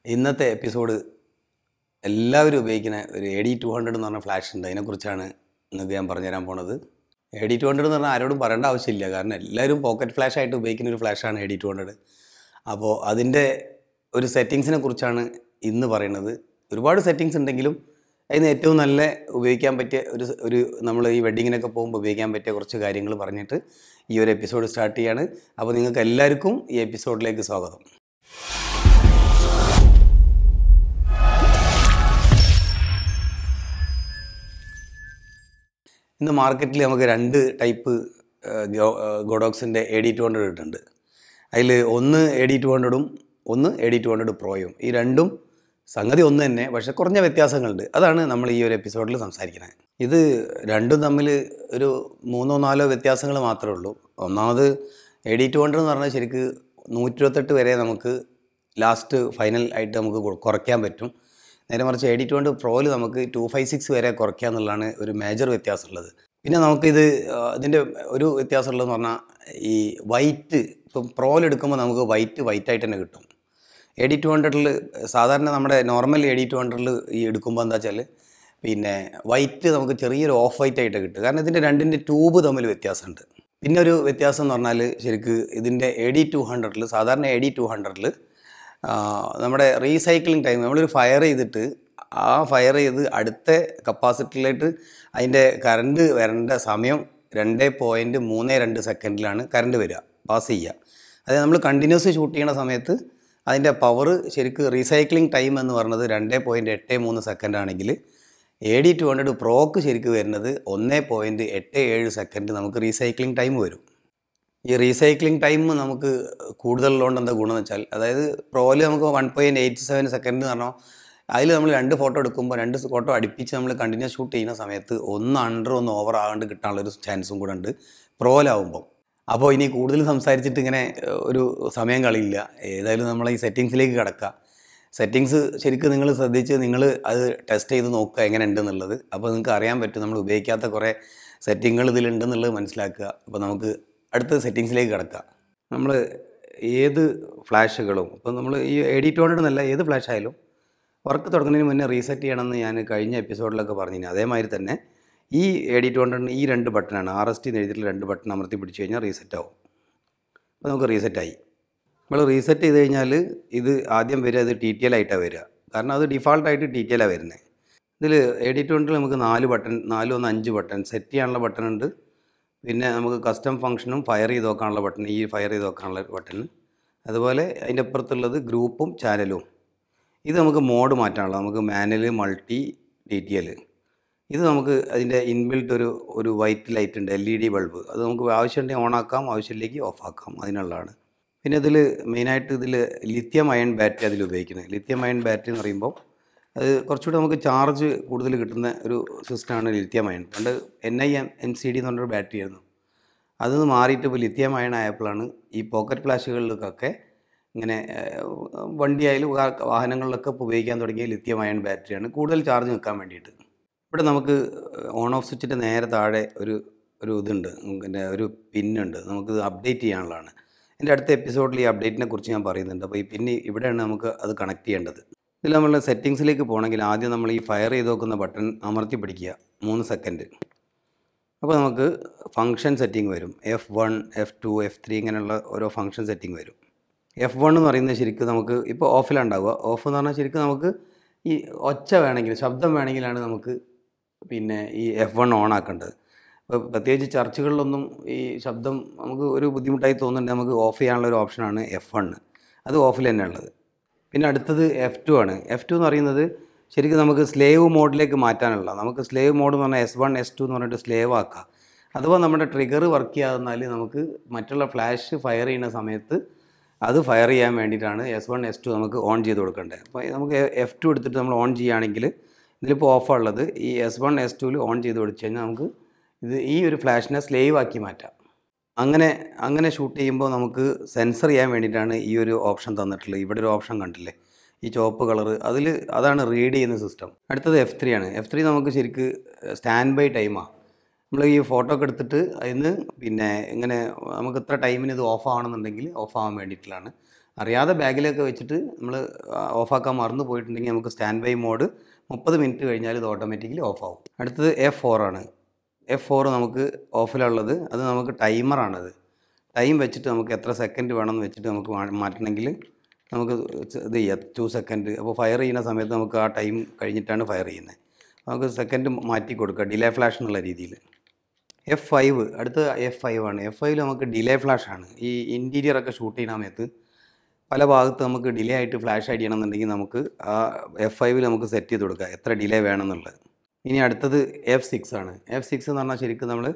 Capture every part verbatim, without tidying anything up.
ഇന്നത്തെ എപ്പിസോഡ് എല്ലാവരും ഉപയോഗിക്കുന്ന ഒരു എ ഡി ടു ഹൺഡ്രഡ് എന്ന് പറഞ്ഞ ഫ്ലാഷ് ഉണ്ട്. അതിനെക്കുറിച്ചാണ് നിങ്ങൾക്ക് ഞാൻ പറഞ്ഞുതരാൻ പോണത്. എ ഡി ടു ഹൺഡ്രഡ് എന്ന് പറഞ്ഞാൽ ആരോടും പറയേണ്ട ആവശ്യമില്ല, കാരണം എല്ലാവരും പോക്കറ്റ് ഫ്ലാഷ് ആയിട്ട് ഉപയോഗിക്കുന്ന ഒരു ഫ്ലാഷാണ് എ ഡി ടു ഹൺഡ്രഡ്. അപ്പോൾ അതിൻ്റെ ഒരു സെറ്റിങ്സിനെ കുറിച്ചാണ് ഇന്ന് പറയുന്നത്. ഒരുപാട് സെറ്റിങ്സ് ഉണ്ടെങ്കിലും അതിന് ഏറ്റവും നല്ല ഉപയോഗിക്കാൻ പറ്റിയ ഒരു ഒരു നമ്മൾ ഈ വെഡ്ഡിങ്ങിനൊക്കെ പോകുമ്പോൾ ഉപയോഗിക്കാൻ പറ്റിയ കുറച്ച് കാര്യങ്ങൾ പറഞ്ഞിട്ട് ഈ ഒരു എപ്പിസോഡ് സ്റ്റാർട്ട് ചെയ്യാണ്. അപ്പോൾ നിങ്ങൾക്ക് എല്ലാവർക്കും ഈ എപ്പിസോഡിലേക്ക് സ്വാഗതം. ഇന്ന് മാർക്കറ്റിൽ നമുക്ക് രണ്ട് ടൈപ്പ് ഗോഡോക്സിൻ്റെ എ ഡി ടു ഹൺഡ്രഡ് കിട്ടുന്നുണ്ട്. അതിൽ ഒന്ന് എ ഡി ടു ഹൺഡ്രഡും ഒന്ന് എ ഡി ടു ഹൺഡ്രഡ് പ്രോയും. ഈ രണ്ടും സംഗതി ഒന്ന് തന്നെ, പക്ഷേ കുറഞ്ഞ വ്യത്യാസങ്ങളുണ്ട്. അതാണ് നമ്മൾ ഈ ഒരു എപ്പിസോഡിൽ സംസാരിക്കുന്നത്. ഇത് രണ്ടും തമ്മിൽ ഒരു മൂന്നോ നാലോ വ്യത്യാസങ്ങൾ മാത്രമേ ഉള്ളൂ. ഒന്നാമത് എ ഡി ടു ഹൺഡ്രഡ് എന്ന് പറഞ്ഞാൽ ശരിക്ക് നൂറ്റി ഇരുപത്തെട്ട് വരെ നമുക്ക് ലാസ്റ്റ് ഫൈനൽ ആയിട്ട് നമുക്ക് കുറയ്ക്കാൻ പറ്റും. നേരെ മറിച്ച് എ ഡി ടു ഹൺഡ്രഡ് പ്രോയിൽ നമുക്ക് ടു ഫൈവ് സിക്സ് വരെ കുറയ്ക്കുക എന്നുള്ളതാണ് ഒരു മേജർ വ്യത്യാസമുള്ളത്. പിന്നെ നമുക്കിത് ഇതിൻ്റെ ഒരു വ്യത്യാസമുള്ളതെന്ന് പറഞ്ഞാൽ ഈ വൈറ്റ്, ഇപ്പം പ്രോയിൽ എടുക്കുമ്പോൾ നമുക്ക് വൈറ്റ് വൈറ്റ് ആയിട്ട് തന്നെ കിട്ടും. എ ഡി ടു ഹൺഡ്രഡിൽ സാധാരണ നമ്മുടെ നോർമൽ എ ഡി ടു ഹൺഡ്രഡിൽ ഈ എടുക്കുമ്പോൾ എന്താ വെച്ചാൽ പിന്നെ വൈറ്റ് നമുക്ക് ചെറിയൊരു ഓഫ് വൈറ്റ് ആയിട്ട് കിട്ടും, കാരണം ഇതിൻ്റെ രണ്ടിൻ്റെ ട്യൂബ് തമ്മിൽ വ്യത്യാസമുണ്ട്. പിന്നെ ഒരു വ്യത്യാസം എന്ന് പറഞ്ഞാൽ ശരിക്ക് ഇതിൻ്റെ എ ഡി ടു ഹൺഡ്രഡിൽ സാധാരണ എ ഡി ടു ഹൺഡ്രഡിൽ നമ്മുടെ റീസൈക്ലിംഗ് ടൈം, നമ്മളൊരു ഫയർ ചെയ്തിട്ട് ആ ഫയർ ചെയ്ത് അടുത്ത കപ്പാസിറ്ററിലേക്ക് അതിൻ്റെ കറണ്ട് വരേണ്ട സമയം രണ്ട് പോയിൻറ്റ് മൂന്ന് രണ്ട് സെക്കൻഡിലാണ് കറണ്ട് വരിക, പാസ് ചെയ്യുക. അതായത് നമ്മൾ കണ്ടിന്യൂസ് ഷൂട്ട് ചെയ്യുന്ന സമയത്ത് അതിൻ്റെ പവർ ശരിക്ക് റീസൈക്ലിംഗ് ടൈം എന്ന് പറയുന്നത് രണ്ട് പോയിൻറ്റ് എട്ട് മൂന്ന് സെക്കൻഡ് ആണെങ്കിൽ എ ഡി ടു ഹൺഡ്രഡ് പ്രോക്ക് ശരിക്ക് വരുന്നത് ഒന്ന് പോയിൻറ്റ് എട്ട് ഏഴ് സെക്കൻഡ് നമുക്ക് റീസൈക്ലിംഗ് ടൈം വരും. ഈ റീസൈക്ലിംഗ് ടൈം നമുക്ക് കൂടുതലുള്ളതുകൊണ്ട് എന്താ ഗുണമെന്ന് വെച്ചാൽ, അതായത് പ്രോയിൽ നമുക്ക് one point eight seven second എന്ന് പറഞ്ഞാൽ അതിൽ നമ്മൾ രണ്ട് ഫോട്ടോ എടുക്കുമ്പോൾ രണ്ട് ഫോട്ടോ അടുപ്പിച്ച് നമ്മൾ കണ്ടിന്യൂസ് ഷൂട്ട് ചെയ്യുന്ന സമയത്ത് ഒന്ന് അണ്ടർ ഒന്ന് ഓവർ ആകാണ്ട് കിട്ടാനുള്ളൊരു ചാൻസും കൂടെ ഉണ്ട് പ്രോയിലാവുമ്പോൾ. അപ്പോൾ ഇനി കൂടുതൽ സംസാരിച്ചിട്ട് ഇങ്ങനെ ഒരു സമയം കളിയില്ല, ഏതായാലും നമ്മൾ ഈ സെറ്റിങ്സിലേക്ക് കിടക്കുക. സെറ്റിങ്സ് ശരിക്കും നിങ്ങൾ ശ്രദ്ധിച്ച് നിങ്ങൾ അത് ടെസ്റ്റ് ചെയ്ത് നോക്കുക എങ്ങനെ ഉണ്ടെന്നുള്ളത്. അപ്പോൾ നിങ്ങൾക്ക് അറിയാൻ പറ്റും നമ്മൾ ഉപയോഗിക്കാത്ത കുറേ സെറ്റിങ്ങുകൾ ഇതിലുണ്ടെന്നുള്ളത് മനസ്സിലാക്കുക. അപ്പോൾ നമുക്ക് അടുത്ത സെറ്റിങ്സിലേക്ക് കിടക്കുക. നമ്മൾ ഏത് ഫ്ലാഷുകളും ഇപ്പം നമ്മൾ ഈ എ ഡി ടു ഹൺഡ്രഡ് എന്നല്ല, ഏത് ഫ്ലാഷ് ആയാലും വർക്ക് തുടങ്ങുന്നതിന് മുന്നേ റീസെറ്റ് ചെയ്യണമെന്ന് ഞാൻ കഴിഞ്ഞ എപ്പിസോഡിലൊക്കെ പറഞ്ഞിരുന്നു. അതേമാതിരി തന്നെ ഈ എ ഡി ടു ഹൺഡ്രഡിന് ഈ രണ്ട് ബട്ടണാണ്, ആർ എസ് ടി എന്ന് എഴുതിയിട്ടുള്ള രണ്ട് ബട്ടൺ അമർത്തി പിടിച്ച് കഴിഞ്ഞാൽ റീസെറ്റ് ആവും. അപ്പോൾ നമുക്ക് റീസെറ്റായി. നമ്മൾ റീസെറ്റ് ചെയ്ത് കഴിഞ്ഞാൽ ഇത് ആദ്യം വരിക ഇത് ടി ടി എൽ ആയിട്ടാണ് വരിക, കാരണം അത് ഡിഫാൾട്ടായിട്ട് ടി ടി എല്ലാണ് വരുന്നത്. ഇതിൽ എ ഡി ടു ഹൺഡ്രഡിൽ നമുക്ക് നാല് ബട്ടൺ, നാലും ഒന്ന് അഞ്ച് ബട്ടൺ, സെറ്റ് ചെയ്യാനുള്ള ബട്ടൺ ഉണ്ട്. പിന്നെ നമുക്ക് കസ്റ്റം ഫംഗ്ഷനും ഫയർ ചെയ്ത് നോക്കാനുള്ള ബട്ടൺ, ഈ ഫയർ ചെയ്ത് നോക്കാനുള്ള ബട്ടൺ. അതുപോലെ അതിൻ്റെ അപ്പുറത്തുള്ളത് ഗ്രൂപ്പും ചാനലും. ഇത് നമുക്ക് മോഡ് മാറ്റാനുള്ള, നമുക്ക് manual, multi, T T L. ഇത് നമുക്ക് അതിൻ്റെ ഇൻബിൽട്ട് ഒരു ഒരു വൈറ്റ് ലൈറ്റ് ഉണ്ട്, എൽ ഇ ഡി ബൾബ്. അത് നമുക്ക് ആവശ്യമുണ്ടെങ്കിൽ ഓൺ ആക്കാം, ആവശ്യമില്ലെങ്കിൽ ഓഫ് ആക്കാം, അതിനുള്ളതാണ്. പിന്നെ ഇതിൽ മെയിനായിട്ട് ഇതിൽ ലിത്യം അയൺ ബാറ്ററി അതിൽ ഉപയോഗിക്കുന്നത്. ലിത്യം അയൺ ബാറ്ററി എന്ന് പറയുമ്പോൾ അത് കുറച്ചുകൂടി നമുക്ക് ചാർജ് കൂടുതൽ കിട്ടുന്ന ഒരു സിസ്റ്റമാണ് ലിത്യം അയൺ. പണ്ട് N I M N C D എന്ന് പറഞ്ഞൊരു ബാറ്ററി ആയിരുന്നു. അതിൽ മാറിയിട്ട് ഇപ്പോൾ ലിത്യം അയൺ ആയപ്പോഴാണ് ഈ പോക്കറ്റ് ഫ്ലാഷുകളിലൊക്കെ ഇങ്ങനെ വണ്ടിയായാലും വാഹനങ്ങളിലൊക്കെ ഉപയോഗിക്കാൻ തുടങ്ങിയ ലിത്യം അയൺ ബാറ്ററിയാണ്, കൂടുതൽ ചാർജ് നിൽക്കാൻ വേണ്ടിയിട്ട്. ഇവിടെ നമുക്ക് ഓൺ ഓഫ് സ്വിച്ചിൻ്റെ നേരെ താഴെ ഒരു ഒരു ഇതുണ്ട്, പിന്നെ ഒരു പിന്നുണ്ട്, നമുക്കിത് അപ്ഡേറ്റ് ചെയ്യാനുള്ളതാണ്. എൻ്റെ അടുത്ത എപ്പിസോഡിൽ ഈ അപ്ഡേറ്റിനെ കുറിച്ച് ഞാൻ പറയുന്നുണ്ട്. അപ്പോൾ ഈ പിന്ന് ഇവിടെയാണ് നമുക്ക് അത് കണക്ട് ചെയ്യേണ്ടത്. ഇതിൽ നമ്മൾ സെറ്റിങ്സിലേക്ക് പോകണമെങ്കിൽ ആദ്യം നമ്മൾ ഈ ഫയർ ചെയ്ത് നോക്കുന്ന ബട്ടൺ അമർത്തി പിടിക്കുക, മൂന്ന് സെക്കൻഡ്. അപ്പോൾ നമുക്ക് ഫങ്ഷൻ സെറ്റിംഗ് വരും. F one, F two, F three ഇങ്ങനെയുള്ള ഓരോ ഫങ്ഷൻ സെറ്റിംഗ് വരും. എഫ് വൺ എന്ന് പറയുന്നത് ശരിക്കും നമുക്ക് ഇപ്പോൾ ഓഫിലുണ്ടാവുക. ഓഫ് എന്ന് പറഞ്ഞാൽ ശരിക്കും നമുക്ക് ഈ ഒച്ച വേണമെങ്കിൽ, ശബ്ദം വേണമെങ്കിലാണ് നമുക്ക് പിന്നെ ഈ എഫ് വൺ ഓൺ ആക്കേണ്ടത്. ഇപ്പോൾ പ്രത്യേകിച്ച് ചർച്ചുകളിലൊന്നും ഈ ശബ്ദം നമുക്ക് ഒരു ബുദ്ധിമുട്ടായി തോന്നുന്നുണ്ട്, നമുക്ക് ഓഫ് ചെയ്യാനുള്ള ഒരു ഓപ്ഷനാണ് എഫ് വൺ. അത് ഓഫിൽ തന്നെ ഉള്ളത്. പിന്നെ അടുത്തത് എഫ് ടു ആണ്. എഫ് ടു എന്ന് പറയുന്നത് ശരിക്കും നമുക്ക് സ്ലേവ് മോഡിലേക്ക് മാറ്റാനുള്ള, നമുക്ക് സ്ലേവ് മോഡ് എന്ന് പറഞ്ഞാൽ എസ് വൺ എസ് ടു എന്ന് പറഞ്ഞിട്ട് സ്ലേവ് ആക്കാം. അഥവാ നമ്മുടെ ട്രിഗർ വർക്ക് ചെയ്യാതെന്നാൽ നമുക്ക് മറ്റുള്ള ഫ്ലാഷ് ഫയർ ചെയ്യുന്ന സമയത്ത് അത് ഫയർ ചെയ്യാൻ വേണ്ടിയിട്ടാണ് എസ് വൺ എസ് ടു നമുക്ക് ഓൺ ചെയ്ത് കൊടുക്കേണ്ടത്. അപ്പോൾ നമുക്ക് എഫ് ടു എടുത്തിട്ട് നമ്മൾ ഓൺ ചെയ്യുകയാണെങ്കിൽ ഇതിലിപ്പോൾ ഓഫുള്ളത് ഈ എസ് വൺ എസ് ടുവിൽ ഓൺ ചെയ്ത് കൊടുത്തു കഴിഞ്ഞാൽ നമുക്ക് ഇത് ഈ ഒരു ഫ്ലാഷിനെ സ്ലേവ് ആക്കി മാറ്റാം. അങ്ങനെ അങ്ങനെ ഷൂട്ട് ചെയ്യുമ്പോൾ നമുക്ക് സെൻസർ ചെയ്യാൻ വേണ്ടിയിട്ടാണ് ഈ ഒരു ഓപ്ഷൻ തന്നിട്ടുള്ളത്. ഇവിടെ ഒരു ഓപ്ഷൻ കണ്ടില്ലേ, ഈ ചുവപ്പ് കളർ, അതിൽ അതാണ് റീഡ് ചെയ്യുന്ന സിസ്റ്റം. അടുത്തത് എഫ് ത്രീ ആണ്. എഫ് ത്രീ നമുക്ക് ശരിക്ക് സ്റ്റാൻഡ് ബൈ ടൈമാണ്. നമ്മൾ ഈ ഫോട്ടോ ഒക്കെ എടുത്തിട്ട് അതിന് പിന്നെ ഇങ്ങനെ നമുക്ക് ഇത്ര ടൈമിന് ഇത് ഓഫ് ആവണമെന്നുണ്ടെങ്കിൽ ഓഫ് ആവാൻ വേണ്ടിയിട്ടുള്ളതാണ്. അറിയാതെ ബാഗിലൊക്കെ വെച്ചിട്ട് നമ്മൾ ഓഫാക്കാൻ മറന്നു പോയിട്ടുണ്ടെങ്കിൽ നമുക്ക് സ്റ്റാൻഡ് ബൈ മോഡ് മുപ്പത് മിനിറ്റ് കഴിഞ്ഞാൽ ഇത് ഓട്ടോമാറ്റിക്കലി ഓഫ് ആവും. അടുത്തത് എഫ് ഫോർ ആണ്. എഫ് ഫോർ നമുക്ക് ഓഫിലുള്ളത്. അത് നമുക്ക് ടൈമറാണത്. ടൈം വെച്ചിട്ട് നമുക്ക് എത്ര സെക്കൻഡ് വേണമെന്ന് വെച്ചിട്ട് നമുക്ക് മാറ്റണമെങ്കിൽ നമുക്ക് ഇത് ചെയ്യാം, ടു സെക്കൻഡ്. അപ്പോൾ ഫയർ ചെയ്യുന്ന സമയത്ത് നമുക്ക് ആ ടൈം കഴിഞ്ഞിട്ടാണ് ഫയർ ചെയ്യുന്നത്. നമുക്ക് സെക്കൻഡ് മാറ്റി കൊടുക്കുക, ഡിലേ ഫ്ലാഷ് എന്നുള്ള രീതിയിൽ. എഫ് ഫൈവ്, അടുത്ത എഫ് ഫൈവ് ആണ്. എഫ് ഫൈവിൽ നമുക്ക് ഡിലേ ഫ്ലാഷ് ആണ്. ഈ ഇൻറ്റീരിയറൊക്കെ ഷൂട്ട് ചെയ്യുന്ന സമയത്ത് പല ഭാഗത്ത് നമുക്ക് ഡിലേ ആയിട്ട് ഫ്ലാഷ് ആഡ് ചെയ്യണമെന്നുണ്ടെങ്കിൽ നമുക്ക് ആ എഫ് ഫൈവിൽ നമുക്ക് സെറ്റ് ചെയ്ത് കൊടുക്കുക എത്ര ഡിലേ വേണമെന്നുള്ളത്. ഇനി അടുത്തത് എഫ് സിക്സ് ആണ്. എഫ് സിക്സ് എന്ന് പറഞ്ഞാൽ ശരിക്കും നമ്മൾ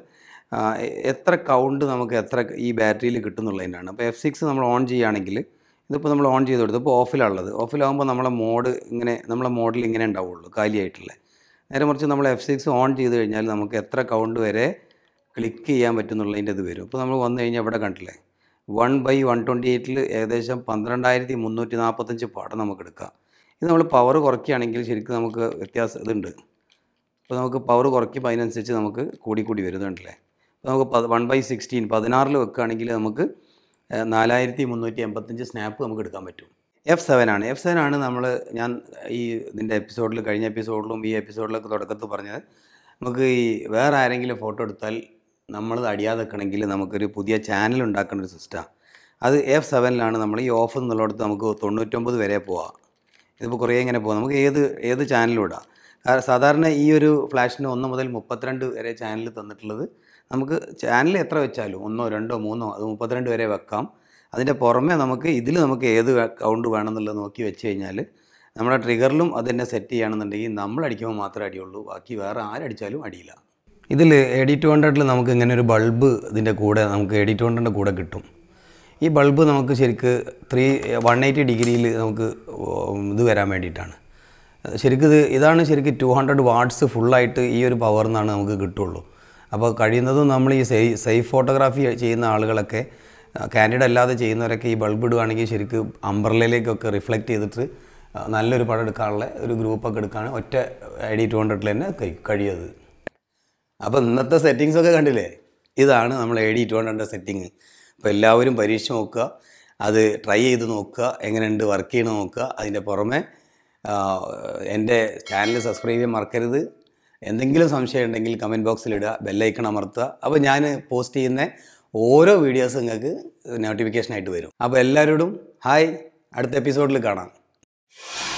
എത്ര കൗണ്ട് നമുക്ക് എത്ര ഈ ബാറ്ററിയിൽ കിട്ടുന്നുള്ളതിനാണ്. അപ്പോൾ എഫ് സിക്സ് നമ്മൾ ഓൺ ചെയ്യുകയാണെങ്കിൽ, ഇതിപ്പോൾ നമ്മൾ ഓൺ ചെയ്ത് കൊടുത്തു, ഇപ്പോൾ ഓഫിലുള്ളത്. ഓഫിലാകുമ്പോൾ നമ്മളെ മോഡ് ഇങ്ങനെ, നമ്മളെ മോഡിൽ ഇങ്ങനെ ഉണ്ടാവുള്ളൂ കാലിയായിട്ടുള്ള. നേരെ മറിച്ച് നമ്മൾ എഫ് സിക്സ് ഓൺ ചെയ്ത് കഴിഞ്ഞാൽ നമുക്ക് എത്ര കൗണ്ട് വരെ ക്ലിക്ക് ചെയ്യാൻ പറ്റുന്നുള്ളതിൻ്റെ ഇത് വരും. ഇപ്പോൾ നമ്മൾ വന്നു കഴിഞ്ഞാൽ ഇവിടെ കണ്ടില്ലേ, വൺ ബൈ വൺ ട്വൻറ്റി എയ്റ്റിൽ ഏകദേശം പന്ത്രണ്ടായിരത്തി മുന്നൂറ്റി നാൽപ്പത്തഞ്ച് പാഠം നമുക്ക് എടുക്കാം. ഇത് നമ്മൾ പവർ കുറയ്ക്കുകയാണെങ്കിൽ ശരിക്കും നമുക്ക് വ്യത്യാസം ഇതുണ്ട്. അപ്പോൾ നമുക്ക് പവർ കുറയ്ക്കുമ്പോൾ അതിനനുസരിച്ച് നമുക്ക് കൂടി കൂടി വരുന്നുണ്ടല്ലേ. അപ്പോൾ നമുക്ക് വൺ ബൈ സിക്സ്റ്റീൻ പതിനാറിൽ വെക്കുകയാണെങ്കിൽ നമുക്ക് നാലായിരത്തി മുന്നൂറ്റി എൺപത്തഞ്ച് സ്നാപ്പ് നമുക്ക് എടുക്കാൻ പറ്റും. എഫ് സെവൻ ആണ്. എഫ് സെവൻ ആണ് നമ്മൾ ഞാൻ ഈ ഇതിൻ്റെ എപ്പിസോഡിൽ, കഴിഞ്ഞ എപ്പിസോഡിലും ഈ എപ്പിസോഡിലൊക്കെ തുടക്കത്തിൽ പറഞ്ഞത്, നമുക്ക് ഈ വേറെ ആരെങ്കിലും ഫോട്ടോ എടുത്താൽ നമ്മൾ അടിയാതെ വെക്കണമെങ്കിൽ നമുക്കൊരു പുതിയ ചാനൽ ഉണ്ടാക്കേണ്ട ഒരു സിസ്റ്റമാണ്. അത് എഫ് സെവനിലാണ്. നമ്മൾ ഈ ഓഫ് എന്നുള്ളിടത്ത് നമുക്ക് തൊണ്ണൂറ്റൊമ്പത് വരെ പോവാം. ഇതിപ്പോൾ കുറേ ഇങ്ങനെ പോകാം. നമുക്ക് ഏത് ഏത് ചാനലും ഇടാം. സാധാരണ ഈ ഒരു ഫ്ലാഷിന് ഒന്ന് മുതൽ മുപ്പത്തിരണ്ട് വരെ ചാനൽ തന്നിട്ടുള്ളത്. നമുക്ക് ചാനൽ എത്ര വെച്ചാലും ഒന്നോ രണ്ടോ മൂന്നോ അത് മുപ്പത്തിരണ്ട് വരെ വെക്കാം. അതിൻ്റെ പുറമെ നമുക്ക് ഇതിൽ നമുക്ക് ഏത് കൗണ്ട് വേണമെന്നുള്ളത് നോക്കി വെച്ച് കഴിഞ്ഞാൽ നമ്മുടെ ട്രിഗറിലും അത് തന്നെ സെറ്റ് ചെയ്യുകയാണെന്നുണ്ടെങ്കിൽ നമ്മൾ അടിക്കുമ്പോൾ മാത്രമേ അടിയുള്ളൂ, ബാക്കി വേറെ ആരടിച്ചാലും അടിയില്ല. ഇതിൽ എ ഡി ടു ഹൺഡ്രഡിൽ നമുക്ക് ഇങ്ങനെ ഒരു ബൾബ് ഇതിൻ്റെ കൂടെ നമുക്ക് എ ഡി ടു ഹൺഡ്രഡിൻ്റെ കൂടെ കിട്ടും. ഈ ബൾബ് നമുക്ക് ശരിക്ക് ത്രീ വൺ എയ്റ്റി ഡിഗ്രിയിൽ നമുക്ക് ഇത് വരാൻ വേണ്ടിയിട്ടാണ്. ശരിക്കും ഇത് ഇതാണ് ശരിക്കും ടു ഹൺഡ്രഡ് വാട്ട്സ് ഫുള്ളായിട്ട് ഈ ഒരു പവർ എന്നാണ് നമുക്ക് കിട്ടുള്ളൂ. അപ്പോൾ കഴിയുന്നതും നമ്മൾ ഈ സേഫ് സേഫ് ഫോട്ടോഗ്രാഫി ചെയ്യുന്ന ആളുകളൊക്കെ, കാൻഡിഡ് അല്ലാതെ ചെയ്യുന്നവരൊക്കെ ഈ ബൾബ് ഇടുകയാണെങ്കിൽ ശരിക്കും അംബ്രല്ലയിലേക്കൊക്കെ റിഫ്ലക്റ്റ് ചെയ്തിട്ട് നല്ലൊരു പടം എടുക്കാനുള്ള ഒരു ഗ്രൂപ്പൊക്കെ എടുക്കുകയാണ് ഒറ്റ എ ഡി ടു ഹൺഡ്രഡിൽ തന്നെ കഴിയുന്നത്. അപ്പോൾ ഇന്നത്തെ സെറ്റിങ്സൊക്കെ കണ്ടില്ലേ, ഇതാണ് നമ്മൾ എ ഡി ടു ഹൺഡ്രഡിൻ്റെ സെറ്റിങ്. അപ്പോൾ എല്ലാവരും പരീക്ഷിച്ച് നോക്കുക, അത് ട്രൈ ചെയ്ത് നോക്കുക, എങ്ങനെയുണ്ട് വർക്ക് ചെയ്യണമെന്ന് നോക്കുക. അതിൻ്റെ പുറമെ എൻ്റെ ചാനൽ സബ്സ്ക്രൈബ് ചെയ്യാൻ മറക്കരുത്. എന്തെങ്കിലും സംശയം ഉണ്ടെങ്കിൽ കമൻറ്റ് ബോക്സിൽ ഇടുക, ബെല്ലൈക്കൺ അമർത്തുക. അപ്പോൾ ഞാൻ പോസ്റ്റ് ചെയ്യുന്ന ഓരോ വീഡിയോസ് നിങ്ങൾക്ക് നോട്ടിഫിക്കേഷനായിട്ട് വരും. അപ്പോൾ എല്ലാവരോടും ഹായ്, അടുത്ത എപ്പിസോഡിൽ കാണാം.